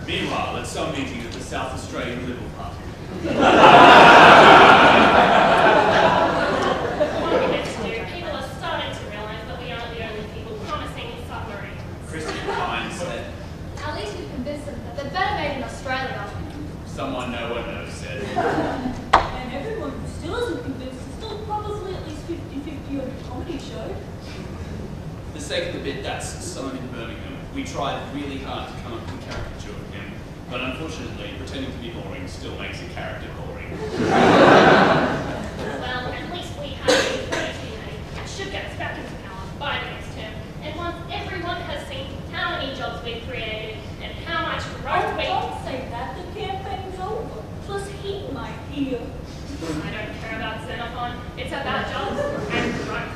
Meanwhile, at some meeting of the South Australian Liberal Party. People are starting to realise that we aren't the only people promising submarines. Christian Pine said. At least we've convinced them that they're better made in Australia. Someone no one knows said. And everyone who still isn't convinced is still probably at least 50-50 on a comedy show. For the sake of the bit, that's Simon Birmingham. We tried really hard to come up with a caricature of him, but unfortunately, pretending to be boring still makes a character boring. Well, at least we have a pretty made. It should get us back into power by the next term. And once everyone has seen how many jobs we've created and how much growth we... Don't say that, the campaign's over. Plus he might hear. I don't care about Xenophon. It's about jobs and growth.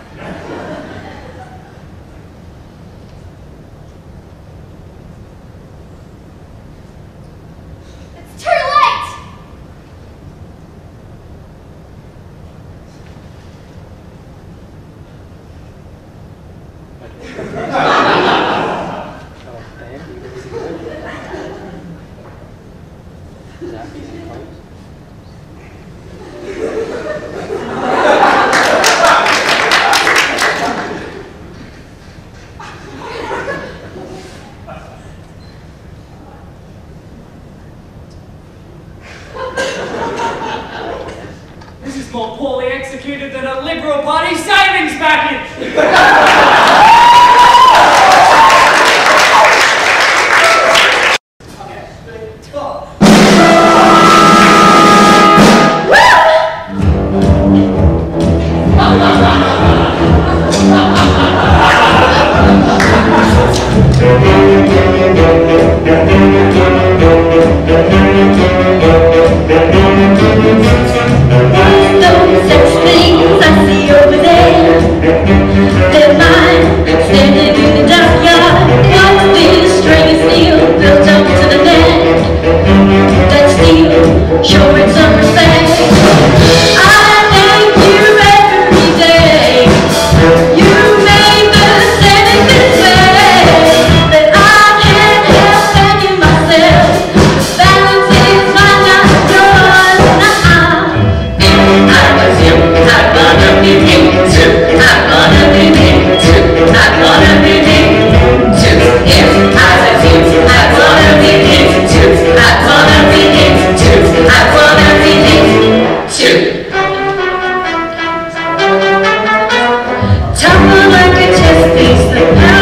It's too late! This is more poorly executed than a Liberal Party savings package! Tumble like a chess piece, the